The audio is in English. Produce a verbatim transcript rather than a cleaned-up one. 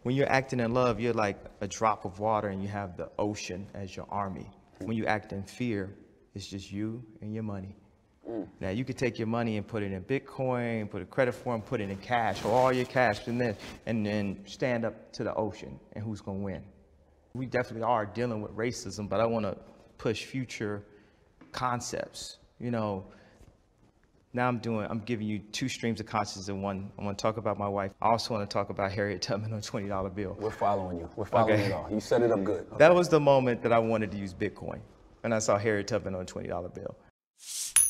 when you're acting in love, you're like a drop of water and you have the ocean as your army. When you act in fear, it's just you and your money. Mm. Now, you could take your money and put it in Bitcoin, put a credit form, put it in cash, or all your cash, and then, and then stand up to the ocean, and who's going to win? We definitely are dealing with racism, but I want to push future concepts. You know, now I'm doing, I'm giving you two streams of consciousness in one. I want to talk about my wife. I also want to talk about Harriet Tubman on a twenty dollar bill. We're following you. We're following okay. it all. You set it up good. Okay. That was the moment that I wanted to use Bitcoin, and I saw Harriet Tubman on a twenty dollar bill.